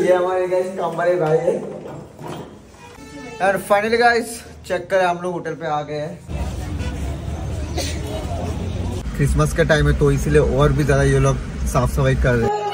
ये हमारे गाइस कमरे भाई है। एंड फाइनली गाइस चेक करें, हम लोग होटल पे आ गए हैं। क्रिसमस का टाइम है तो इसीलिए और भी ज्यादा ये लोग साफ सफाई कर रहे हैं।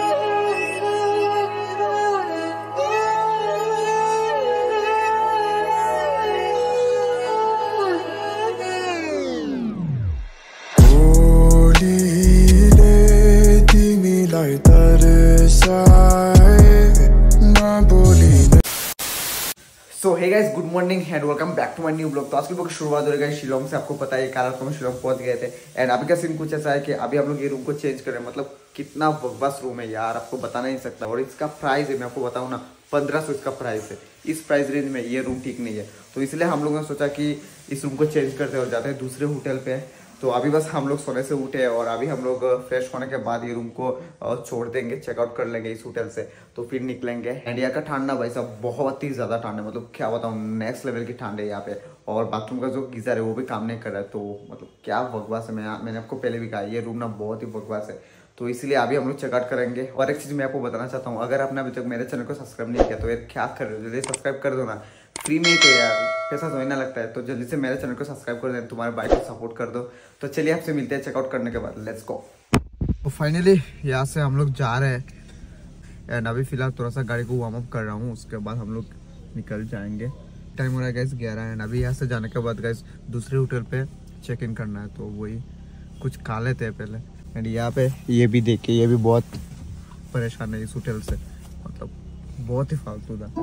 So hey guys, good morning and welcome back to my new blog. तो आज की ब्लॉग की शुरुआत हो रही है शिलोंग से। आपको पता है कल रात को हम शिलोंग पहुंच गए थे एंड अभी का सीन कुछ ऐसा है कि अभी हम लोग ये रूम को चेंज कर रहे हैं। मतलब कितना बकवास रूम है यार, आपको बता नहीं सकता। और इसका प्राइस है, मैं आपको बताऊँ ना, 1500 इसका प्राइस है। इस प्राइस रेंज में ये रूम ठीक नहीं है, तो इसलिए हम लोगों ने सोचा कि इस रूम को चेंज करते और जाते हैं दूसरे होटल पे। तो अभी बस हम लोग सोने से उठे और अभी हम लोग फ्रेश होने के बाद ये रूम को छोड़ देंगे, चेकआउट कर लेंगे इस होटल से, तो फिर निकलेंगे। एंड यहाँ का ठंडा भाई साहब बहुत ही ज़्यादा ठंड है, मतलब क्या बताऊँ, नेक्स्ट लेवल की ठंड है यहाँ पे। और बाथरूम का जो गीजर है वो भी काम नहीं कर रहा है, तो मतलब क्या बकवास है। मैंने आपको पहले भी कहा ये रूम ना बहुत ही बकवास है, तो इसलिए अभी हम लोग चेकआउट करेंगे। और एक चीज़ मैं आपको बताना चाहता हूँ, अगर आपने अभी तक मेरे चैनल को सब्सक्राइब नहीं किया तो यार क्या कर रहे हो, जल्दी सब्सक्राइब कर दो ना, फ्री में ही तो यार, पैसा थोड़ी ना लगता है। तो जल्दी से मेरे चैनल को सब्सक्राइब कर दें, तुम्हारे भाई को सपोर्ट कर दो। तो चलिए आपसे मिलते हैं चेकआउट करने के बाद, लेट्स गो। तो फाइनली यहाँ से हम लोग जा रहे हैं एंड अभी फिलहाल थोड़ा सा गाड़ी को वार्म अप कर रहा हूँ, उसके बाद हम लोग निकल जाएंगे। टाइम हो रहा है गैस 11 एंड अभी यहाँ से जाने के बाद गैस दूसरे होटल पे चेक इन करना है, तो वही कुछ खा लेते हैं पहले। एंड यहाँ पे ये भी देखिए, ये भी बहुत परेशान है इस होटल से, मतलब बहुत ही फालतू था।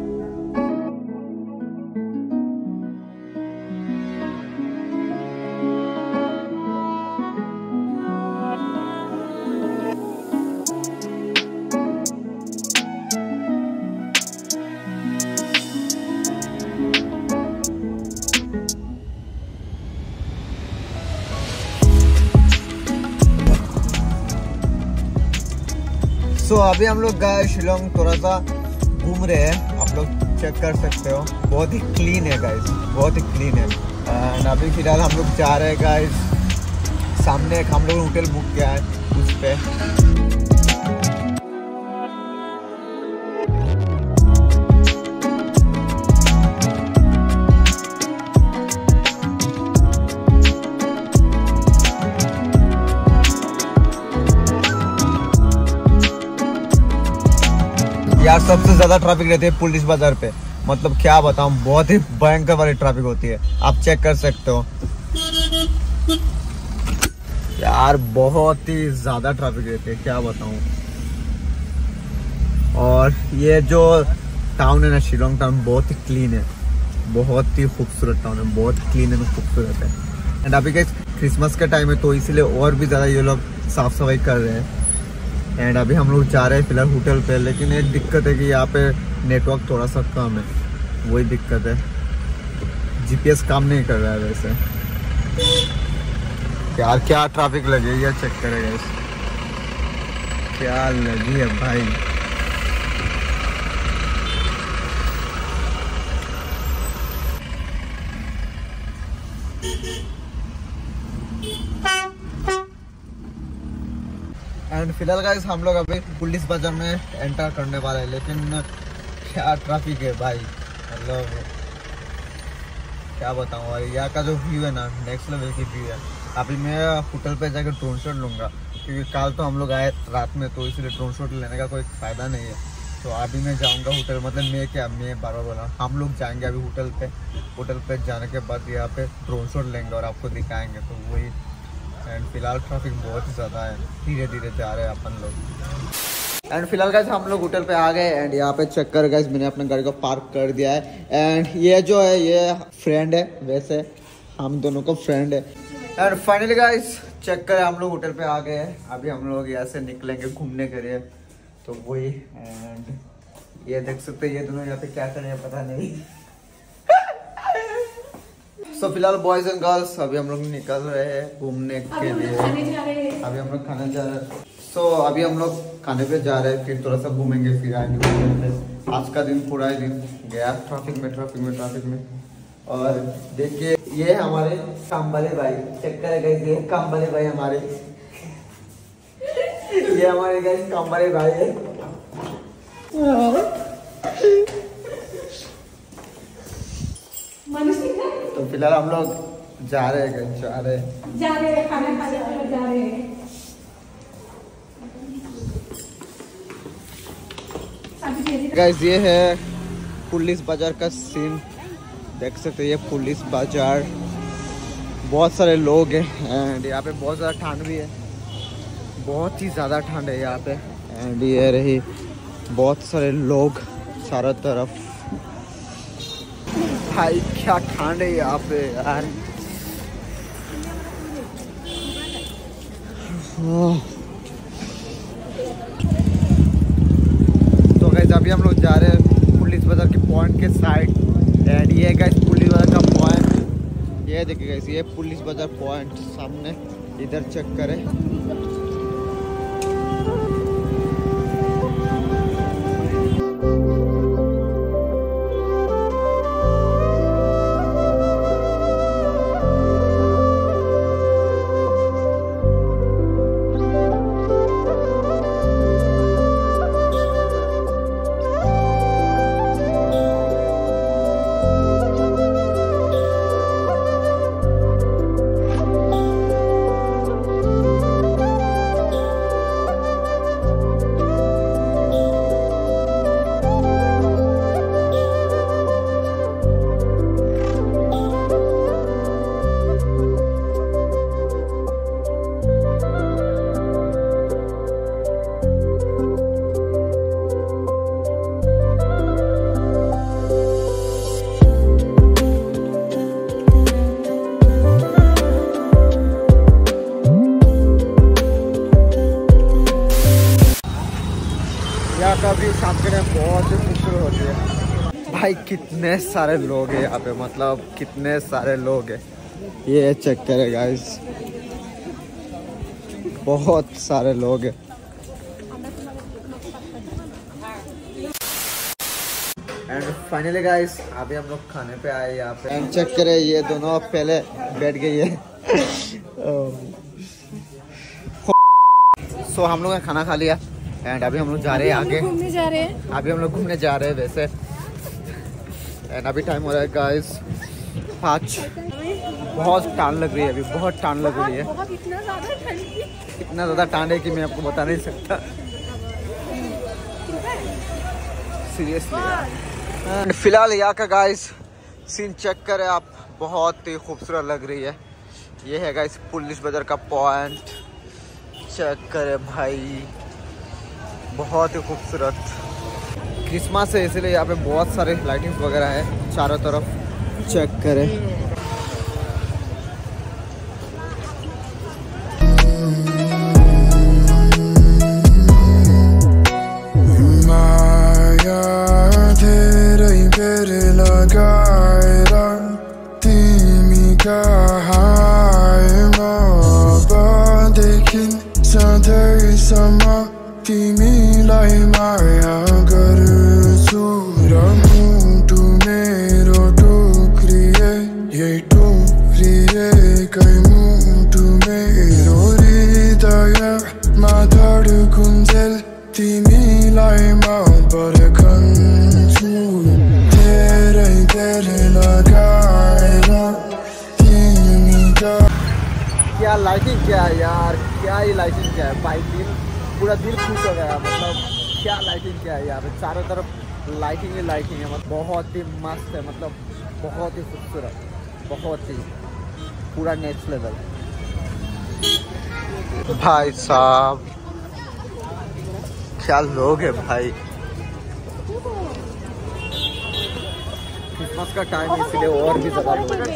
सो अभी हम लोग गए शिलोंग, थोड़ा सा घूम रहे हैं, आप लोग चेक कर सकते हो। बहुत ही क्लीन है गाइस, बहुत ही क्लीन है। एंड अभी फिलहाल हम लोग जा रहे हैं गाइस, सामने एक हम लोग होटल बुक किया है उस पे। यार सबसे ज्यादा ट्रैफिक रहती है पुलिस बाजार पे, मतलब क्या बताऊं, बहुत ही भयंकर वाली ट्रैफिक होती है, आप चेक कर सकते हो यार, बहुत ही ज्यादा ट्रैफिक रहती है, क्या बताऊं। और ये जो टाउन है ना, शिलोंग टाउन बहुत ही क्लीन है, बहुत ही खूबसूरत टाउन है, बहुत क्लीन है, खूबसूरत है। एंड अभी क्या क्रिसमस का टाइम है तो इसीलिए और भी ज्यादा ये लोग साफ सफाई कर रहे हैं। एंड अभी हम लोग जा रहे हैं फिलहाल होटल पे, लेकिन एक दिक्कत है कि यहाँ पे नेटवर्क थोड़ा सा कम है, वही दिक्कत है। जीपीएस काम नहीं कर रहा है वैसे। यार क्या ट्रैफिक लगी है, चेक करेगा इस, क्या लगी है भाई। एंड फिलहाल गाइस हम लोग अभी पुलिस बाजार में एंटर करने वाले हैं, लेकिन क्या ट्रैफिक है भाई, मतलब क्या बताऊँ। और यहाँ का जो व्यू है ना, नेक्स्ट लेवल की व्यू है। अभी मैं होटल पे जाकर ड्रोन शॉट लूँगा, क्योंकि कल तो हम लोग आए रात में, तो इसलिए ड्रोन शॉट लेने का कोई फ़ायदा नहीं है। तो अभी मैं जाऊँगा होटल, मतलब मैं बार बोला, हम लोग जाएंगे अभी होटल पे। होटल पे जाने के बाद यहाँ पे ड्रोन शॉट लेंगे और आपको दिखाएंगे, तो वही। एंड फिलहाल ट्रैफिक बहुत ही ज़्यादा है, धीरे धीरे जा रहे हैं अपन लोग। एंड फिलहाल गाइस हम लोग होटल पे आ गए एंड यहाँ पे चेक कर गाइस, मैंने अपने गाड़ी को पार्क कर दिया है। एंड ये जो है ये फ्रेंड है, वैसे हम दोनों को फ्रेंड है। एंड फाइनली गाइस चेक कर, हम लोग होटल पे आ गए हैं। अभी हम लोग यहाँ से निकलेंगे घूमने के लिए, तो वही। एंड ये देख सकते हैं ये दोनों यहाँ पे क्या कर रहे हैं पता नहीं। सो फिलहाल बॉयज एंड गर्ल्स अभी हम लोग निकल रहे हैं घूमने के लिए। अभी हम लोग खाने जा रहे हैं। सो अभी हम लोग खाने पे जा रहे हैं, फिर थोड़ा सा घूमेंगे, फिर आएंगे। आज का दिन पूरा ही दिन गया ट्रैफिक में। और देखिए ये हमारे काम वाले भाई, चेक करेगा ये काम वाले भाई हमारे, ये हमारे गाइस काम वाले भाई है। तो फिलहाल हम लोग जा रहे हैं खाना खाने जा रहे हैं। गाइस ये है पुलिस बाजार का सीन, देख सकते हैं। ये पुलिस बाजार, बहुत सारे लोग हैं एंड यहाँ पे बहुत ज़्यादा ठंड भी है, बहुत ही ज़्यादा ठंड है यहाँ पे। एंड ये रही बहुत सारे लोग चारों तरफ। भाई क्या ठंड है यहाँ पे यार। तो गाइस अभी हम लोग जा रहे हैं पुलिस बाजार के पॉइंट के साइड। एंड ये गाइस पुलिस बाजार का पॉइंट, ये देखिए गाइस, ये पुलिस बाजार पॉइंट सामने, इधर चेक करें। यहाँ का व्यू शाम के टाइम बहुत ही खूबसूरत होती है। भाई कितने सारे लोग हैं यहाँ पे, मतलब कितने सारे लोग हैं। ये चेक करें गाइस, बहुत सारे लोग हैं। एंड फाइनली गाइस अभी हम लोग खाने पे आए यहाँ पे। एंड चेक करें, ये दोनों पहले बैठ गई है। सो हम लोग ने खाना खा लिया एंड अभी हम लोग जा रहे हैं आगे, घूमने जा रहे हैं। अभी हम लोग घूमने जा रहे हैं वैसे। एंड अभी टाइम हो रहा है गाइस 5। बहुत ठंड लग रही है अभी, बहुत ठंड लग रही है। इतना ज़्यादा ठंड है कि मैं आपको बता नहीं सकता सीरियसली। फिलहाल यहाँ का गाइस सीन चेक करें आप, बहुत ही खूबसूरत लग रही है। ये है गाइस पुलिस बाजार का पॉइंट, चेक करें भाई, बहुत ही खूबसूरत। क्रिसमस है इसलिए यहाँ पे बहुत सारे लाइटिंग्स वगैरह है चारों तरफ, चेक करें। तिमीलाई माया गर्छु र मुटु मेरो टुक्रिए, यही टुक्रिएकै मुटु मेरो हृदयमा धड्कुन्जेल तिमीलाई म पर्खन्छु। धेरै धेरै लगाएर तिमी क्या लाइटिंग, क्या है यार, क्या ही लाइटिंग, क्या है भाई, दिल पूरा दिल खुश हो गया। मतलब क्या लाइटिंग, क्या है यहाँ पे, चारों तरफ लाइटिंग ही लाइटिंग है। मतलब बहुत ही मस्त है, मतलब बहुत ही खूबसूरत, बहुत ही पूरा नेक्स्ट लेवल। भाई साहब क्या लोग है भाई, क्रिसमस का टाइम है इसलिए और भी ज़्यादा लोग हैं।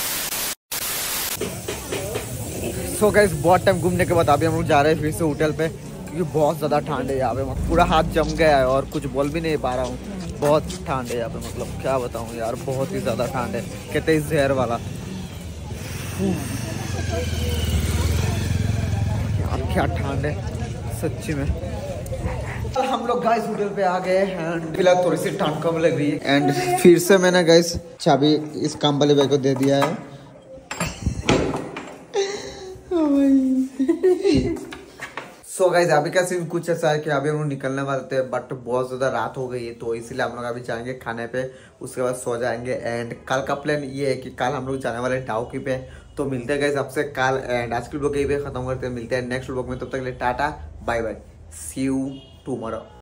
सो गाइस बहुत टाइम घूमने के बाद अभी हम लोग जा रहे हैं फिर से होटल पे, क्योंकि बहुत ज़्यादा ठंड है यहाँ पे। पूरा हाथ जम गया है और कुछ बोल भी नहीं पा रहा हूँ, बहुत ठंड है यहाँ पे। मतलब क्या बताऊँ यार, बहुत ही ज़्यादा ठंड है, कहते हैं जहर वाला। यार क्या ठंड है सच्ची में। हम लोग गाइस होटल पे आ गए एंड फिलहाल थोड़ी सी ठंड कम लग रही है। एंड फिर से मैंने गाइस चाबी इस काम वाले भाई को दे दिया है। सो गाइस अभी का सीन कुछ ऐसा है कि अभी हम लोग निकलने वाले थे बट बहुत ज़्यादा रात हो गई है, तो इसीलिए हम लोग अभी जाएंगे खाने पे, उसके बाद सो जाएंगे। एंड कल का प्लान ये है कि कल हम लोग जाने वाले डाउकी पे, तो मिलते हैं गाइस आपसे कल। एंड आज के ब्लॉग यही पे खत्म करते हैं, मिलते हैं नेक्स्ट ब्लॉग में, तब तक के लिए tata bye bye, see you tomorrow.